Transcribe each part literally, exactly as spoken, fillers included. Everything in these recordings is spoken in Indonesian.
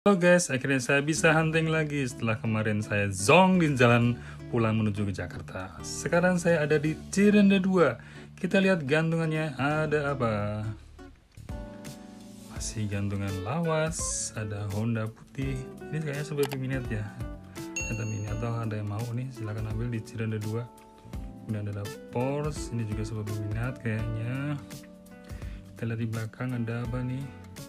Halo guys, akhirnya saya bisa hunting lagi setelah kemarin saya zong di jalan pulang menuju ke Jakarta. Sekarang saya ada di Cirende dua. Kita lihat gantungannya ada apa. Masih gantungan lawas, ada Honda putih. Ini kayaknya sebagai peminat ya. Ada mini atau ada yang mau nih, silahkan ambil di Cirende dua. Kemudian ada Porsche, ini juga sebagai peminat kayaknya. Kita lihat di belakang ada apa nih?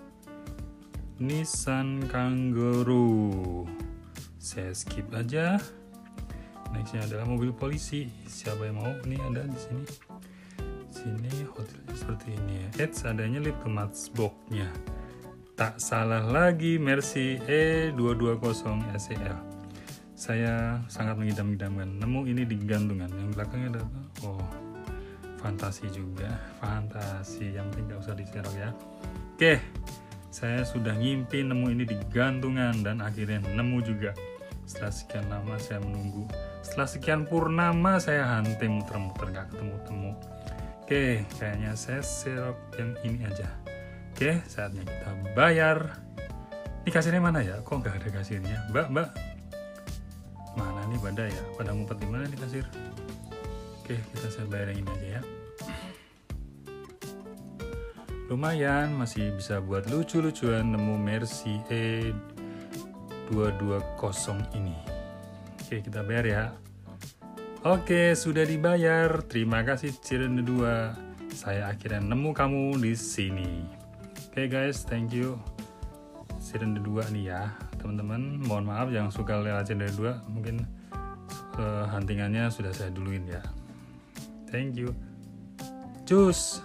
Nissan Kangoo. Saya skip aja. Nextnya adalah mobil polisi. Siapa yang mau? Nih ada di sini. Sini hotelnya seperti ini ya. Eits, adanya lift ke matchbox-nya. Tak salah lagi, Mercy E dua dua nol S E L. Saya sangat mengidam-idamkan. Nemu ini di gantungan. Yang belakangnya ada apa? Oh, fantasi juga. Fantasi. Yang penting gak usah diserok ya. Oke. Saya sudah ngimpi nemu ini di gantungan dan akhirnya nemu juga. Setelah sekian lama saya menunggu. Setelah sekian purnama saya hunting muter-muter gak ketemu-temu. Oke, kayaknya saya serok yang ini aja. Oke, saatnya kita bayar. Ini kasirnya mana ya? Kok nggak ada kasirnya? Mbak, mbak. Mana nih pada ya? Pada ngumpet di mana nih kasir? Oke, kita saya bayar yang ini aja ya. Lumayan, masih bisa buat lucu-lucuan nemu Mercy E dua dua nol ini. Oke, kita bayar ya. Oke, sudah dibayar. Terima kasih Cirende dua. Saya akhirnya nemu kamu di sini. Oke guys, thank you Cirende dua nih ya, teman-teman. Mohon maaf yang suka lewat Cirende dua, mungkin uh, huntingannya sudah saya duluin ya. Thank you. Cus.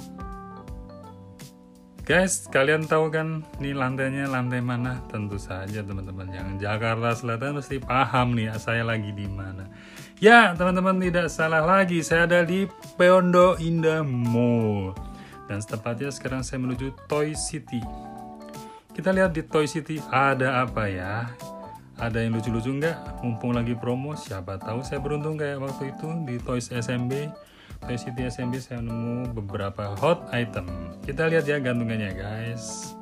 Guys, kalian tahu kan nih lantainya lantai mana? Tentu saja teman-teman yang Jakarta Selatan pasti paham nih saya lagi di mana. Ya, teman-teman tidak salah lagi, saya ada di Pondok Indah Mall. Dan setepatnya sekarang saya menuju Toy City. Kita lihat di Toy City ada apa ya? Ada yang lucu-lucu nggak? Mumpung lagi promo, siapa tahu saya beruntung kayak waktu itu di Toys S M B. Toy City S M B saya nemu beberapa hot item. Kita lihat ya gantungannya guys.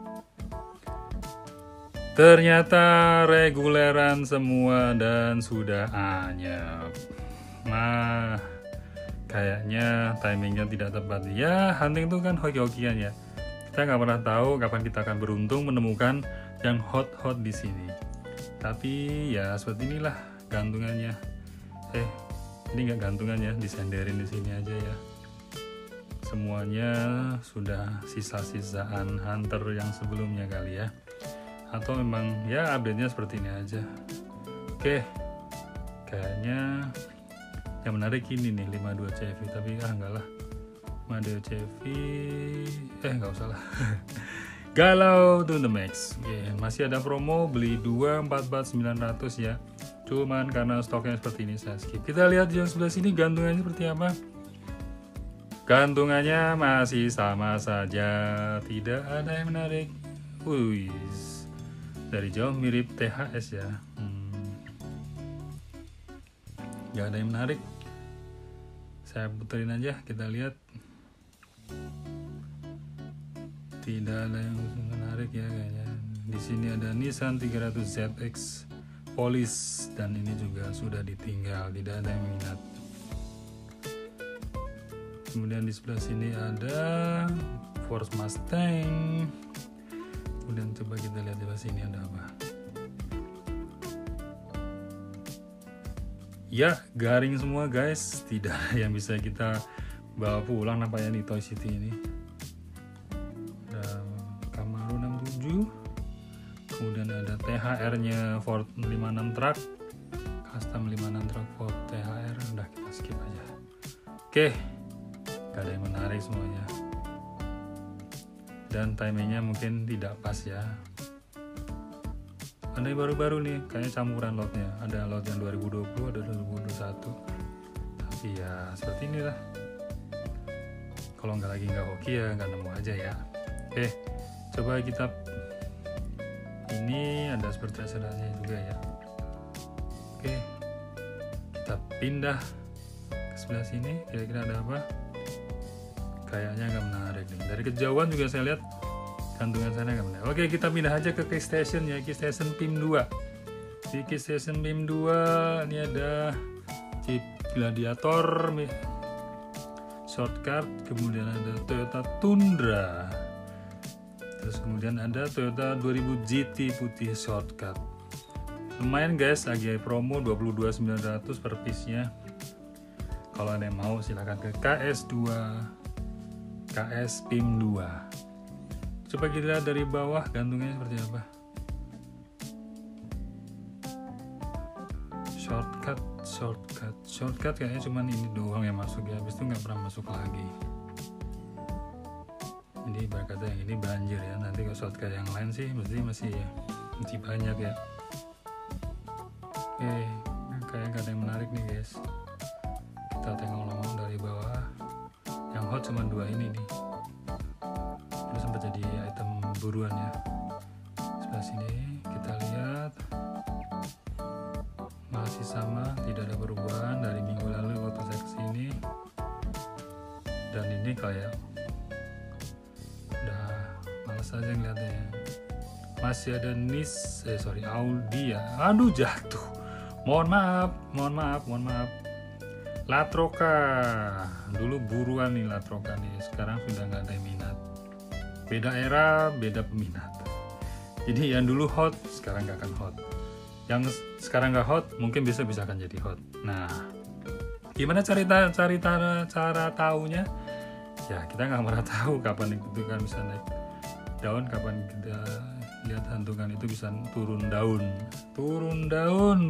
Ternyata reguleran semua dan sudah anyep. Nah, kayaknya timingnya tidak tepat. Ya, hunting itu kan hoki-hokian ya. Kita nggak pernah tahu kapan kita akan beruntung menemukan yang hot-hot di sini. Tapi ya seperti inilah gantungannya. Eh, ini nggak gantungan ya, disenderin di sini aja ya. Semuanya sudah sisa-sisaan hunter yang sebelumnya kali ya. Atau memang ya update-nya seperti ini aja. Oke, kayaknya yang menarik ini nih lima puluh dua C V, tapi ah enggak lah. lima puluh dua C V, eh nggak usah lah. Galau to the max. Oke, masih ada promo beli dua empat empat sembilan ratus ya. Cuman karena stoknya seperti ini saya skip. Kita lihat yang sebelah sini gantungannya seperti apa. Gantungannya masih sama saja, tidak ada yang menarik. Wih, dari jauh mirip T H S ya. Hmm. Gak ada yang menarik. Saya puterin aja, kita lihat. Tidak ada yang menarik ya kayaknya. Di sini ada Nissan tiga ratus Z X Polis dan ini juga sudah ditinggal, tidak ada yang minat. Kemudian di sebelah sini ada Ford Mustang. Kemudian coba kita lihat di sebelah sini ada apa. Ya, garing semua guys, tidak yang bisa kita bawa pulang nampaknya di Toy City ini. Ada Camaro enam tujuh. Kemudian ada T H R-nya Ford lima enam truck, custom lima enam truck Ford T H R, udah kita skip aja. Oke, gak ada yang menarik semuanya. Dan timingnya mungkin tidak pas ya. Ada yang baru-baru nih, kayaknya campuran lotnya. Ada lot yang dua ribu dua puluh, ada dua ribu dua puluh satu. Tapi ya seperti inilah. Kalau nggak lagi nggak hoki ya nggak nemu aja ya. Oke, coba kita. Ini ada seperti acaranya juga ya. Oke, kita pindah ke sebelah sini. Kira-kira ada apa? Kayaknya nggak menarik nih. Dari kejauhan juga saya lihat gantungan sana nggak benar. Oke, kita pindah aja ke Keystation ya, Keystation P I M dua. Di Keystation P I M dua ini ada chip Gladiator, shortcut, kemudian ada Toyota Tundra, terus kemudian ada Toyota dua ribu G T putih shortcut. Lumayan guys, lagi promo dua puluh dua ribu sembilan ratus per piece-nya. Kalau ada yang mau silahkan ke K S dua, K S P I M dua. Coba kita lihat dari bawah gantungannya seperti apa. Shortcut, shortcut, shortcut kayaknya cuman ini doang yang masuk ya, habis itu nggak pernah masuk lagi. Jadi berkata yang ini banjir ya, nanti kalau shortcut yang lain sih mesti masih masih banyak ya. Oke, kayak nggak ada yang menarik nih guys. Kita tengok ngomong dari bawah. Yang hot cuma dua ini nih. Ini sempat jadi item buruan ya. Sebelah sini kita lihat masih sama, tidak ada perubahan dari minggu lalu waktu saya kesini. Dan ini kayak udah males aja ngeliatnya ya. Masih ada Nis, eh sorry Audi ya. Aduh jatuh. Mohon maaf, mohon maaf, mohon maaf. Latroka, dulu buruan nih Latroka nih, sekarang sudah nggak ada yang minat. Beda era, beda peminat. Jadi yang dulu hot, sekarang nggak akan hot. Yang sekarang nggak hot, mungkin bisa bisa akan jadi hot. Nah, gimana cari ta- cari ta- cara taunya? Ya kita nggak pernah tahu kapan itu kan bisa naik daun, kapan kita lihat hantungan itu bisa turun daun, turun daun.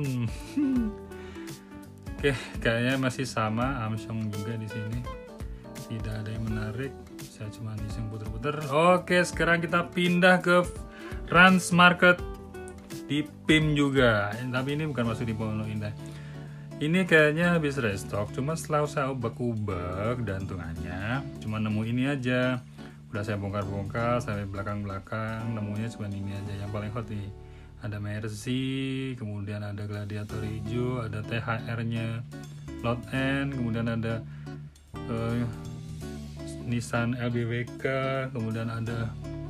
Oke, kayaknya masih sama Armstrong juga di sini. Tidak ada yang menarik. Saya cuma iseng puter-puter. Oke, sekarang kita pindah ke Rans Market di P I M juga. Tapi ini bukan masuk di Pondok Indah. Ini kayaknya habis restock. Cuma setelah saya ubek-ubek gantungannya, cuma nemu ini aja. Udah saya bongkar-bongkar sampai belakang-belakang, nemunya cuma ini aja. Yang paling hot nih. Ada Mercy, kemudian ada Gladiator hijau, ada T H R-nya Lot N, kemudian ada uh, Nissan L B W K, kemudian ada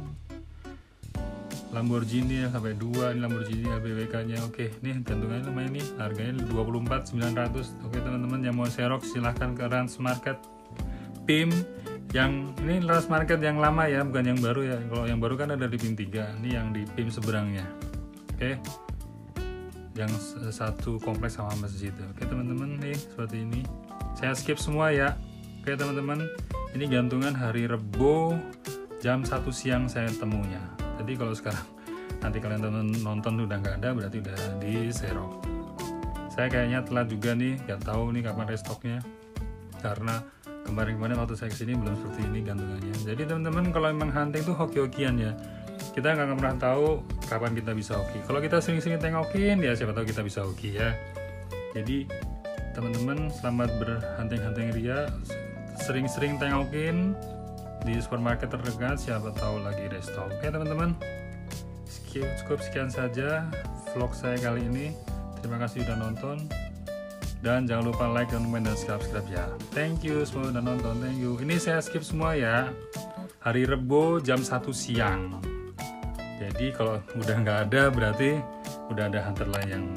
Lamborghini ya, sampai dua ini Lamborghini L B W K-nya. Oke, nih gantungannya lumayan nih, harganya dua puluh empat ribu sembilan ratus. Oke teman-teman yang mau Xerox silahkan ke Rans Market P I M. Yang ini Rans Market yang lama ya, bukan yang baru ya. Kalau yang baru kan ada di P I M tiga, ini yang di P I M seberangnya. Oke, yang satu kompleks sama masjid. Oke teman-teman, nih seperti ini. Saya skip semua ya. Oke teman-teman, ini gantungan hari Rebo jam satu siang saya temunya. Jadi kalau sekarang nanti kalian nonton udah nggak ada, berarti udah di Xerox. Saya kayaknya telat juga nih, nggak tahu nih kapan restocknya. Karena kemarin-kemarin waktu saya kesini belum seperti ini gantungannya. Jadi teman-teman kalau emang hunting tuh hoki-hokian ya. Kita nggak pernah tahu kapan kita bisa hoki. Kalau kita sering-sering tengokin, ya siapa tahu kita bisa hoki ya. Jadi teman-teman selamat berhunting-hunting ria, sering-sering tengokin di supermarket terdekat, siapa tahu lagi restock. Oke teman-teman, cukup sekian saja vlog saya kali ini. Terima kasih sudah nonton, dan jangan lupa like, dan komen, dan subscribe ya. Thank you semua udah nonton, thank you. Ini saya skip semua ya. Hari Rebo jam satu siang. Jadi kalau udah nggak ada, berarti udah ada hunter lain yang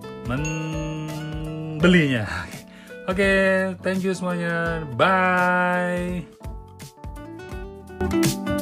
membelinya. Oke, okay, thank you semuanya. Bye.